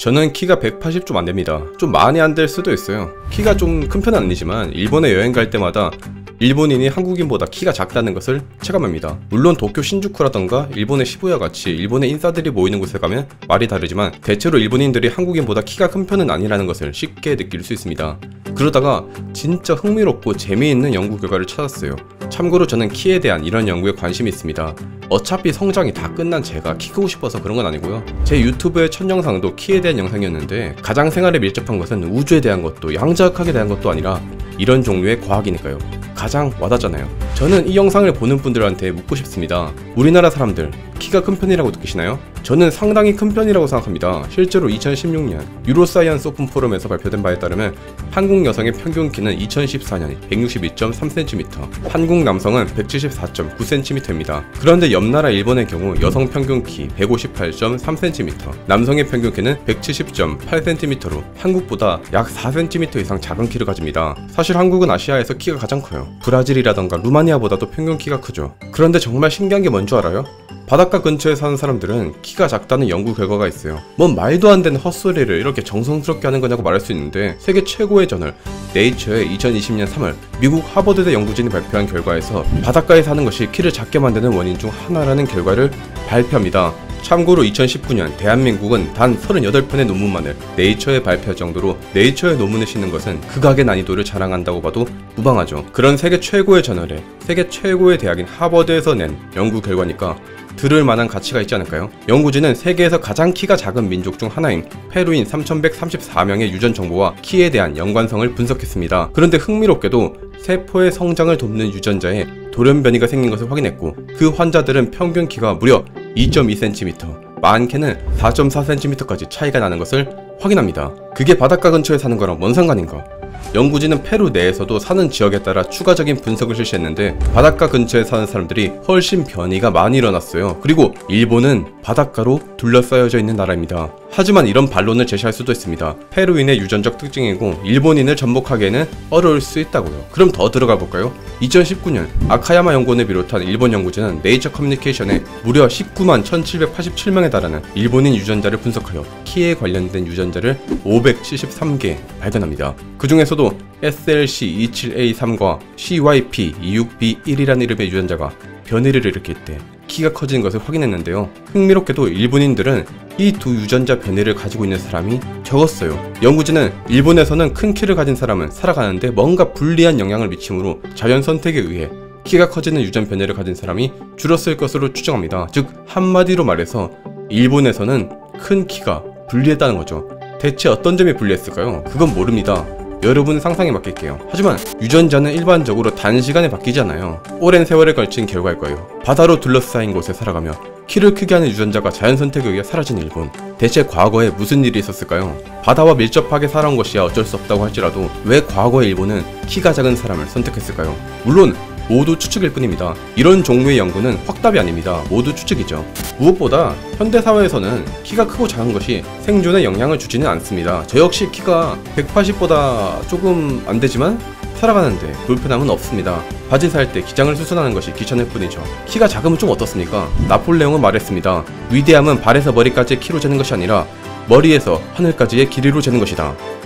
저는 키가 180 좀 안됩니다. 좀 많이 안 될 수도 있어요. 키가 좀 큰 편은 아니지만 일본에 여행 갈 때마다 일본인이 한국인보다 키가 작다는 것을 체감합니다. 물론 도쿄 신주쿠라던가 일본의 시부야 같이 일본의 인싸들이 모이는 곳에 가면 말이 다르지만 대체로 일본인들이 한국인보다 키가 큰 편은 아니라는 것을 쉽게 느낄 수 있습니다. 그러다가 진짜 흥미롭고 재미있는 연구 결과를 찾았어요. 참고로 저는 키에 대한 이런 연구에 관심이 있습니다. 어차피 성장이 다 끝난 제가 키 크고 싶어서 그런 건 아니고요. 제 유튜브의 첫 영상도 키에 대한 영상이었는데 가장 생활에 밀접한 것은 우주에 대한 것도 양자역학에 대한 것도 아니라 이런 종류의 과학이니까요. 가장 와닿잖아요. 저는 이 영상을 보는 분들한테 묻고 싶습니다. 우리나라 사람들 키가 큰 편이라고 느끼시나요? 저는 상당히 큰 편이라고 생각합니다. 실제로 2016년 유로사이언스 오픈 포럼에서 발표된 바에 따르면 한국 여성의 평균 키는 2014년 162.3cm, 한국 남성은 174.9cm입니다. 그런데 옆나라 일본의 경우 여성 평균 키 158.3cm, 남성의 평균 키는 170.8cm로 한국보다 약 4cm 이상 작은 키를 가집니다. 사실 한국은 아시아에서 키가 가장 커요. 브라질이라던가 루마니아보다도 평균 키가 크죠. 그런데 정말 신기한 게 뭔 줄 알아요? 바닷가 근처에 사는 사람들은 키가 작다는 연구 결과가 있어요. 뭔 말도 안 되는 헛소리를 이렇게 정성스럽게 하는 거냐고 말할 수 있는데 세계 최고의 저널 네이처의 2020년 3월 미국 하버드대 연구진이 발표한 결과에서 바닷가에 사는 것이 키를 작게 만드는 원인 중 하나라는 결과를 발표합니다. 참고로 2019년 대한민국은 단 38편의 논문만을 네이처에 발표할 정도로 네이처의 논문을 싣는 것은 극악의 난이도를 자랑한다고 봐도 무방하죠. 그런 세계 최고의 저널에 세계 최고의 대학인 하버드에서 낸 연구 결과니까 들을 만한 가치가 있지 않을까요? 연구진은 세계에서 가장 키가 작은 민족 중 하나인 페루인 3134명의 유전 정보와 키에 대한 연관성을 분석했습니다. 그런데 흥미롭게도 세포의 성장을 돕는 유전자에 돌연변이가 생긴 것을 확인했고 그 환자들은 평균 키가 무려 2.2cm, 많게는 4.4cm까지 차이가 나는 것을 확인합니다. 그게 바닷가 근처에 사는 거랑 뭔 상관인가? 연구진은 페루 내에서도 사는 지역에 따라 추가적인 분석을 실시했는데 바닷가 근처에 사는 사람들이 훨씬 변이가 많이 일어났어요. 그리고 일본은 바닷가로 둘러싸여져 있는 나라입니다. 하지만 이런 반론을 제시할 수도 있습니다. 페루인의 유전적 특징이고 일본인을 접목하기에는 어려울 수 있다고요. 그럼 더 들어가 볼까요? 2019년 아카야마 연구원을 비롯한 일본 연구진은 네이처 커뮤니케이션에 무려 19만 1787명에 달하는 일본인 유전자를 분석하여 키에 관련된 유전자를 573개 발견합니다. 그 중에서도 SLC27A3과 CYP26B1이라는 이름의 유전자가 변이를 일으킬 때 키가 커지는 것을 확인했는데요. 흥미롭게도 일본인들은 이 두 유전자 변이를 가지고 있는 사람이 적었어요. 연구진은 일본에서는 큰 키를 가진 사람은 살아가는데 뭔가 불리한 영향을 미치므로 자연 선택에 의해 키가 커지는 유전 변이를 가진 사람이 줄었을 것으로 추정합니다. 즉 한마디로 말해서 일본에서는 큰 키가 불리했다는 거죠. 대체 어떤 점이 불리했을까요? 그건 모릅니다. 여러분 상상에 맡길게요. 하지만 유전자는 일반적으로 단시간에 바뀌지 않아요. 오랜 세월에 걸친 결과일 거예요. 바다로 둘러싸인 곳에 살아가며 키를 크게 하는 유전자가 자연 선택에 의해 사라진 일본. 대체 과거에 무슨 일이 있었을까요? 바다와 밀접하게 살아온 것이야 어쩔 수 없다고 할지라도 왜 과거의 일본은 키가 작은 사람을 선택했을까요? 물론 모두 추측일 뿐입니다. 이런 종류의 연구는 확답이 아닙니다. 모두 추측이죠. 무엇보다 현대사회에서는 키가 크고 작은 것이 생존에 영향을 주지는 않습니다. 저 역시 키가 180보다 조금 안 되지만 살아가는데 불편함은 없습니다. 바지 살 때 기장을 수선하는 것이 귀찮을 뿐이죠. 키가 작으면 좀 어떻습니까? 나폴레옹은 말했습니다. 위대함은 발에서 머리까지의 키로 재는 것이 아니라 머리에서 하늘까지의 길이로 재는 것이다.